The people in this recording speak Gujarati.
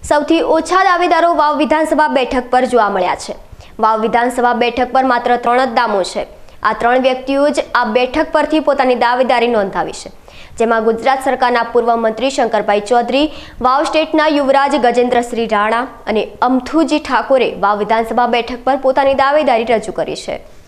સૌથી ઓછા દાવેદારો વાવ વિધાનસભા બેઠક પર જોવા મળ્યા છે। વાવ વિધાનસભા બેઠક પર માત્ર 3 જ નામો છે। આ 3 વ્યક્તિઓ જ આ બેઠક પરથી પોતાની દાવેદારી નોંધાવી છે, જેમાં ગુજરાત સરકારના પૂર્વ મંત્રી શંકરભાઈ ચૌધરી, વાવ સ્ટેટના યુવરાજ ગજેન્દ્રસિંહ રાણા અને અમથુજી ઠાકોરે વાવ વિધાનસભા બેઠક પર પોતાની દાવેદારી રજૂ કરી છે।